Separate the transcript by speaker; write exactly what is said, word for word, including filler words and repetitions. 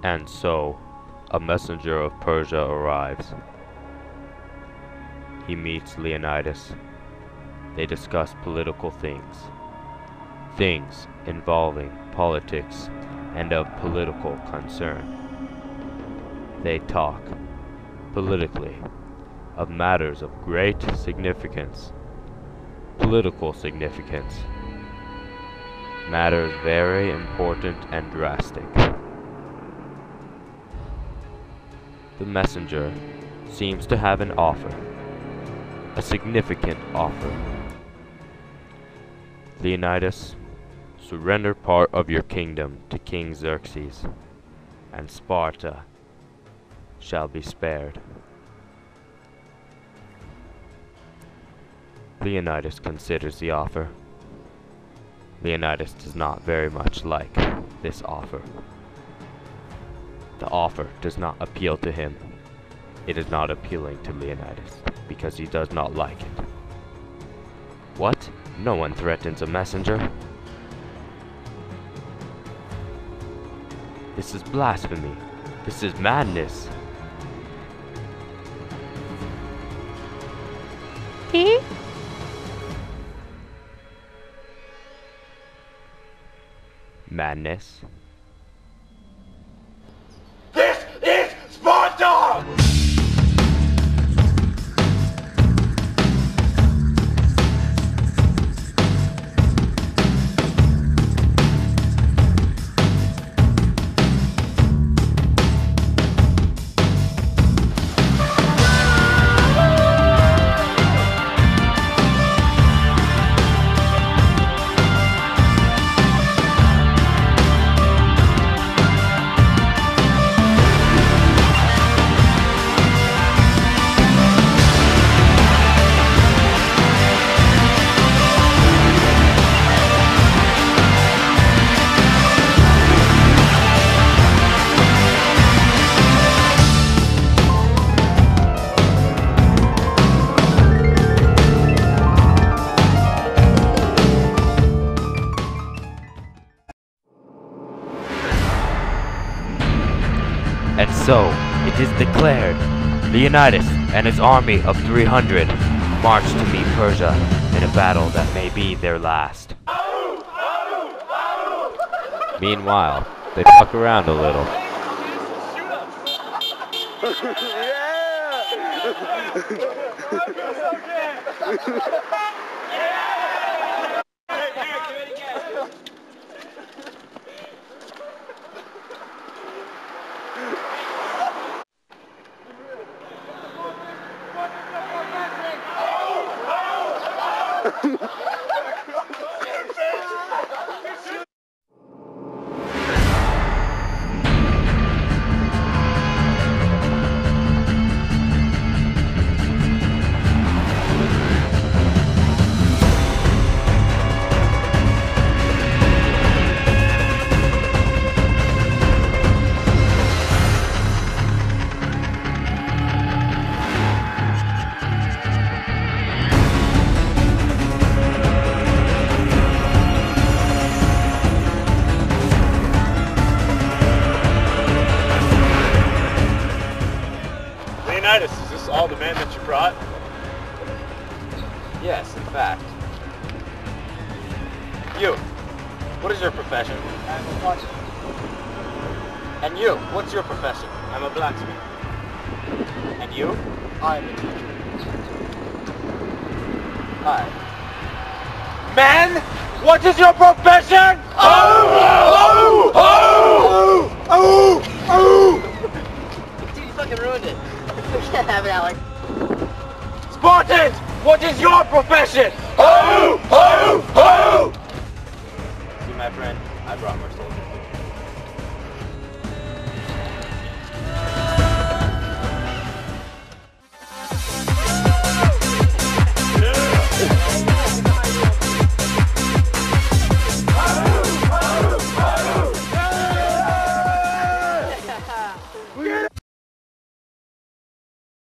Speaker 1: And so, a messenger of Persia arrives. He meets Leonidas. They discuss political things. Things involving politics and of political concern. They talk, politically, of matters of great significance. Political significance. Matters very important and drastic. The messenger seems to have an offer. A significant offer. Leonidas, surrender part of your kingdom to King Xerxes, and Sparta shall be spared. Leonidas considers the offer. Leonidas does not very much like this offer. The offer does not appeal to him. It is not appealing to Leonidas, because he does not like it. What? No one threatens a messenger. This is blasphemy. This is madness.
Speaker 2: He?
Speaker 1: Madness.
Speaker 3: This is Sparta!
Speaker 1: And so, it is declared, Leonidas and his army of three hundred march to meet Persia in a battle that may be their last. Meanwhile, they fuck around a little.
Speaker 4: Leonidas, is this all the men that you brought?
Speaker 5: Yes, in fact. You, what is your profession?
Speaker 6: I'm a watcher.
Speaker 5: And you, what's your profession?
Speaker 6: I'm a blacksmith.
Speaker 5: And you?
Speaker 6: I am a teacher.
Speaker 5: Hi.
Speaker 3: Men, what is your profession? Oh! Oh! Oh! Oh! Oh!
Speaker 6: Dude, you fucking ruined it. We can't have it, Alec.
Speaker 3: Spartans, what is your profession? Oh! Oh! Oh!
Speaker 5: See, my friend, I brought more soldiers.